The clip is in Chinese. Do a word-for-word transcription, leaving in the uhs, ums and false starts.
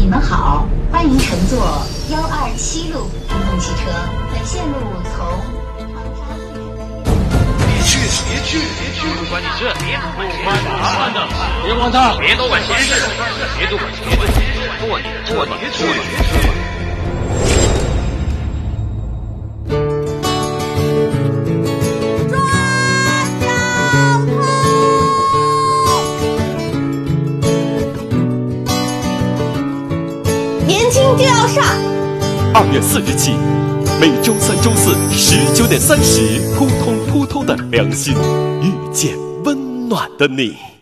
你们好，欢迎乘坐幺二七路公共汽车，本线路从别去，别去，别去！ 不管你是别不管管的，别管他， 别多管闲事，别多管闲事，做你的做你的做你的。 年轻就要上。 二月四日起，每周三、周四十九点三十，扑通扑通的良心，遇见温暖的你。